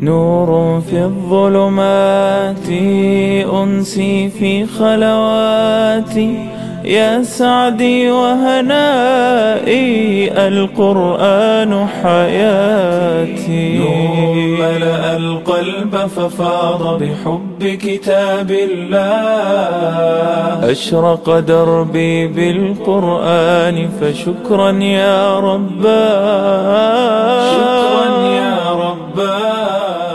نور في الظلمات أنسي في خلواتي، يا سعدي وهنائي القرآن حياتي. نور ملأ القلب ففاض بحب كتاب الله، أشرق دربي بالقرآن فشكرا يا رباه، شكرا يا رباه.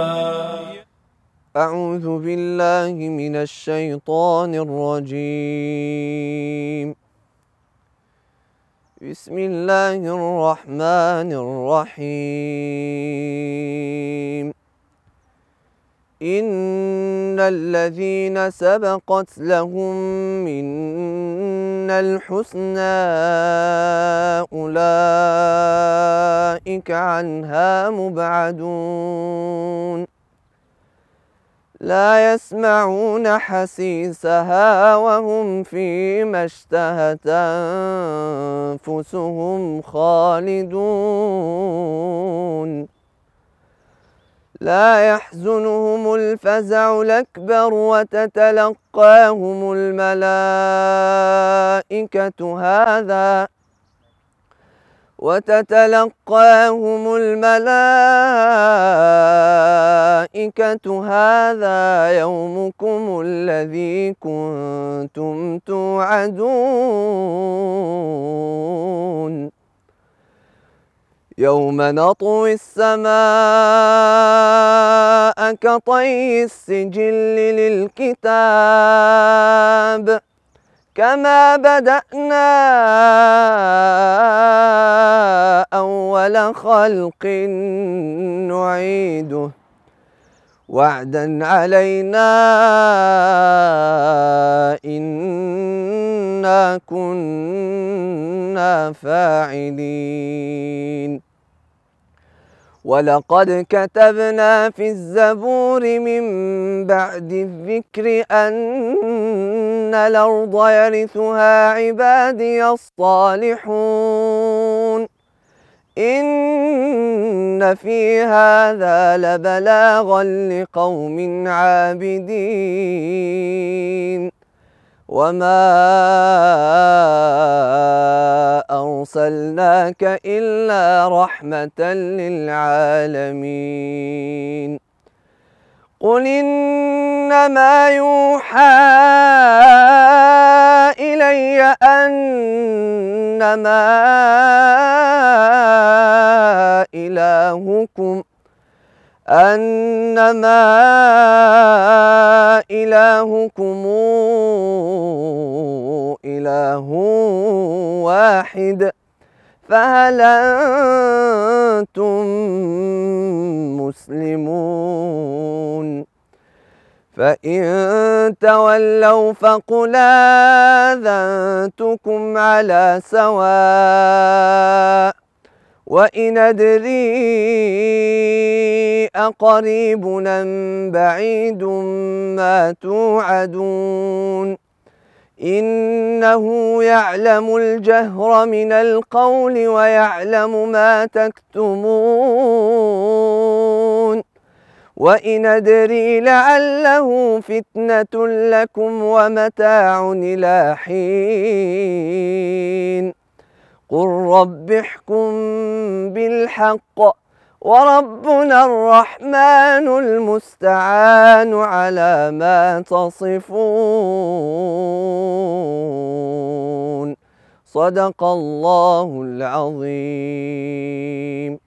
أعوذ بالله من الشيطان الرجيم. بسم الله الرحمن الرحيم. إن الذين سبقت لهم منا الحسنى أولئك عنها مبعدون، لا يسمعون حسيسها وهم فيما اشتهت أنفسهم خالدون، لا يحزنهم الفزع الأكبر وتتلقاهم الملائكة هذا يومكم الذي كنتم توعدون، يوم نطوي السماء كطي السجل للكتاب، كما بدأنا أول خلق نعيده، وعدا علينا إنا كنا فاعلين. ولقد كتبنا في الزبور من بعد الذكر أن الأرض يرثها عبادي الصالحون، إن في هذا لبلاغا لقوم عابدين. وما أرسلناك إلا رحمة للعالمين. قل إنما يوحى إلي أنما إلهكم إله واحد، فهل أنتم مسلمون؟ فإن تولوا فقل آذنتكم على سواء، وإن أدري أقريب أم بعيد ما توعدون، إنه يعلم الجهر من القول ويعلم ما تكتمون، وإن أدري لعله فتنة لكم ومتاع إلى حين. قل رب احكم بالحق وربنا الرحمن المستعان على ما تصفون. صدق الله العظيم.